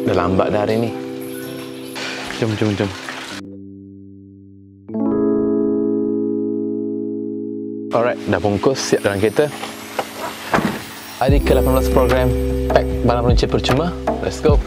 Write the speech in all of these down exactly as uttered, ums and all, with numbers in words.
Dah lambat dah hari ni. Jom, jom, jom. Alright, dah bungkus, siap dalam kereta. Hari ke lapan belas program Pek Barang Runcit percuma. Let's go.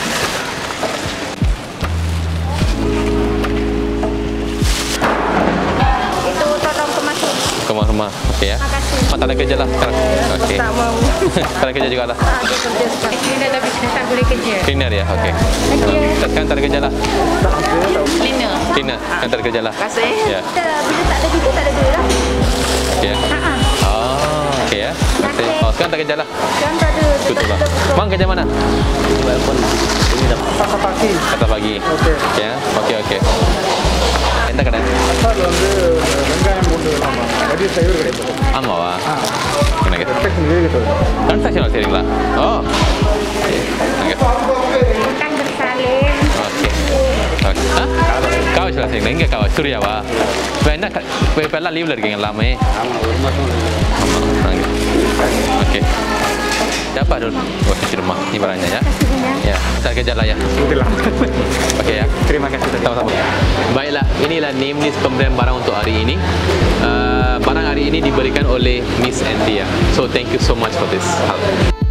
Itu tolong kemas Rumah-rumah, okey ya. Terima kasih. Mak tak ada kerja lah sekarang. Okey. Tak mau. Tak ada kerja juga lah. Tak ada kerja sekarang. Cleaner tapi kita tak boleh kerja. Cleaner ya, okey. Thank you. Sekarang tak ada kerja lah. Cleaner. Cleaner, kan tak ada kerja lah. Terima kasih. Ya. Kita bila tak ada kerja tak ada duit lah. Okey ya. Ha-ha. Oh, okey ya. Terima kasih. Oh, sekarang tak kerja lah. Sekarang tak ada. Betul lah. Bang kerja mana? Kata pagi. Kata pagi. Okey. Okey ya. Okey okey. Entah kadang. Asal வந்து வெங்காயம் போட்டு ஆமா. வடி sayur கிடைக்கும். ஆமாவா? ஆ. எனக்கு Perfect sendiri gitu. transaksional சரிங்களா? Oh. Okey. Okey. Bukan bersalin. Okey. Okey. Ha? Kau sudah sering enggak kau Suriawa? Banyak pepelan live lagi dengan lama eh. ஆமா ஒரு மாசம் Aman. Okey. Siapa dulu? Oh, di rumah. Ini barangnya ya. Ya, kita kerja lah ya. Itulah. Okey ya. Terima kasih. Sama-sama. Baiklah, inilah name list pemberian barang untuk hari ini. Uh, barang hari ini diberikan oleh Miss Antia. So thank you so much for this help.